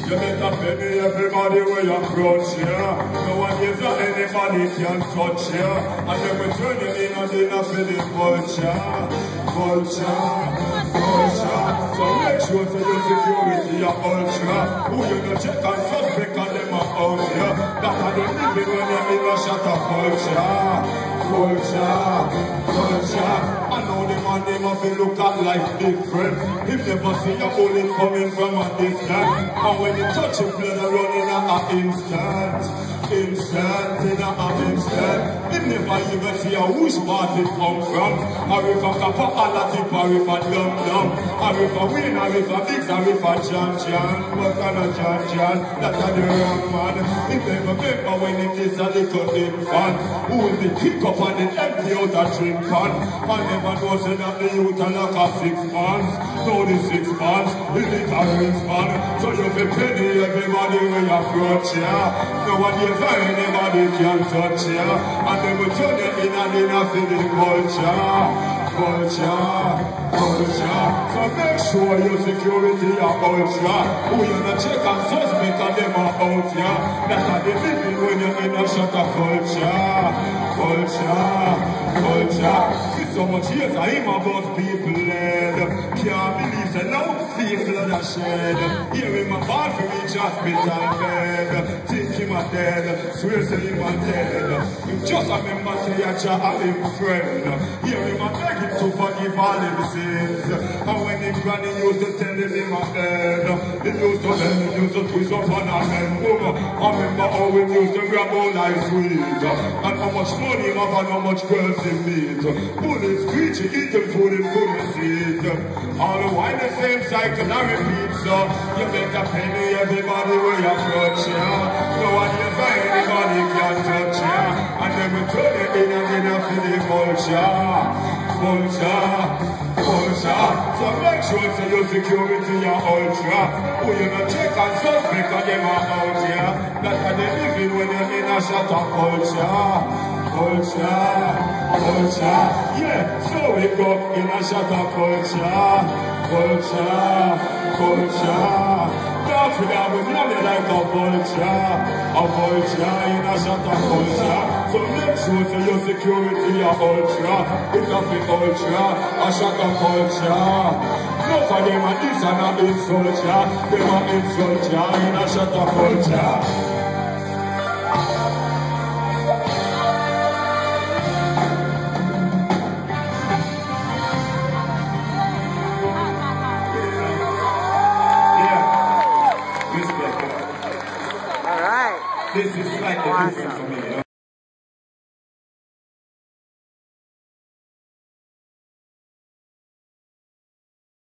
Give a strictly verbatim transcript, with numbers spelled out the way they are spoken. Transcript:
You better pay me everybody where you approach here. Nowadays that anybody can touch here. And then we turn it in and dinner for the vulture. Vulture, vulture. So make sure to your security your ultra. Who you gonna check and suspect and them are out here. That are the living when you're in a shot of vulture. Vulture, vulture. I know the man, they must look at life different. If never see a bullet coming from a distance. And when you touch it, blood are running at an instant. Instant, in an instant. If never even see a whoosh part it come from. Or if a kappa a la tip, or if a dum dum. Or if a win, or if a mix, or if a chan chan. But I'm a chan chan, that's a the wrong man. If they remember when it is a little bit fun. Who will be pick up and then empty out a drink pan. I never know say that the youth are like a six months. No, the six months, is it a rinse man. So you be penny everybody when you approach ya. Nowadays anybody can touch ya. And then we turn it in and in and for the culture. Culture, culture. So make sure your security are ultra. Who you gonna check and suspect and them are out ya. That's how they living when you're in a shot of culture. Culture, culture. See so much years I am about people led. Can't believe that now feel blood are shed. Here in my body for each hospital bed. Think him a dead, swear say him a dead. Him just remember say a child him friend. Here him a begging to forgive all him sins. And when him granny used to tell him him a dead. He used to tell him used to twist up on a man. I remember how we used to grab all nice sweet. And how much money him have and how much girls him meet. Bullets preaching, eating food in goodness eat. All the while the same cycle I repeat, so you make a penny everybody where you approach ya. No one you find anybody can touch ya. And then we turn it in and in and for the vulture. Vulture, vulture. So make sure to your security your ultra. Who you gonna check and suspect and them are out here. That's how they living when you're in a shot of culture. Culture, culture, yeah, so we go in a shot of culture, culture, culture. Don't forget we love it like a vulture, a vulture in a shot of culture. So make sure to your security your ultra, it's not the ultra, a shot of culture. No for them and this and a insult ya, them a insult ya in a shot of culture. This is slightly awesome. Different for me.